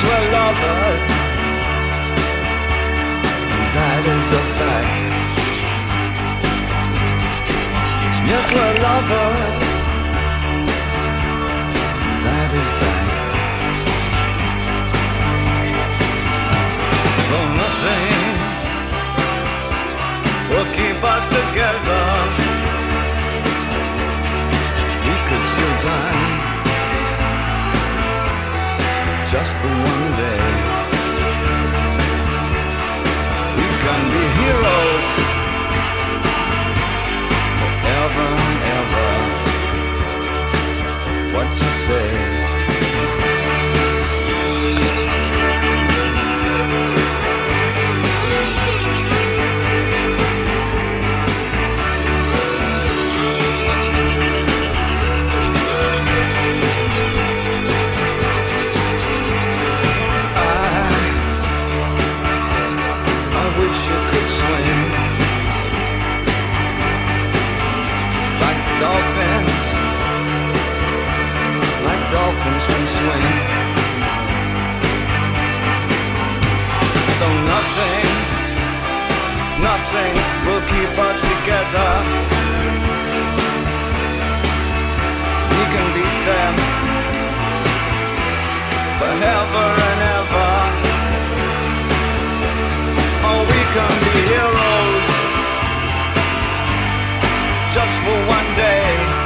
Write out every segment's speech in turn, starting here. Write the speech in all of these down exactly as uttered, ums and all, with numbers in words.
we're lovers, and that is a fact. Yes, we're lovers, and that is that. Though nothing will keep us together, we could still die just for one day. We can be heroes forever and ever. What you say? Dolphins, like dolphins can swim. Though nothing, nothing will keep us together, we can beat them forever and ever. Oh, we can be heroes just for one day.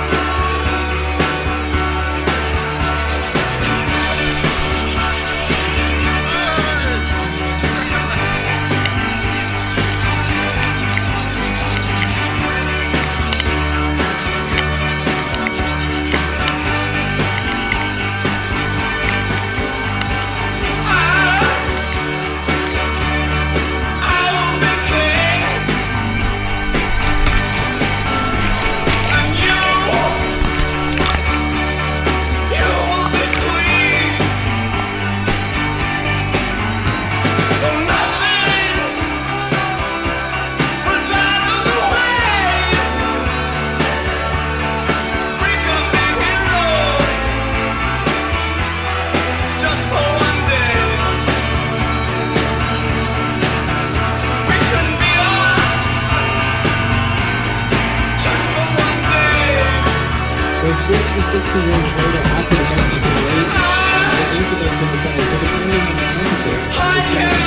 sixty years later, after the government was late, the incidents of the scientific ending and the